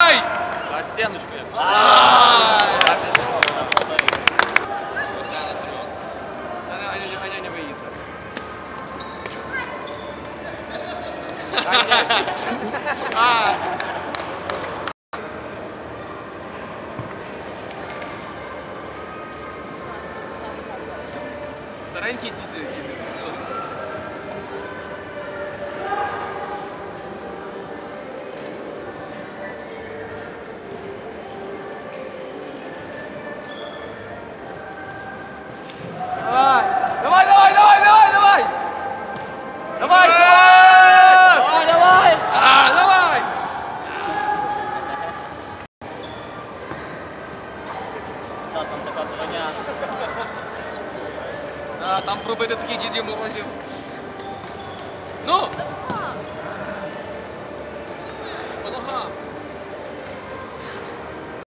Давай! На стеночку. Аня не боится. Старенький діти. Давай! Давай! Давай! Там така броня. Там пробити таких Дідів Морозів. Ну!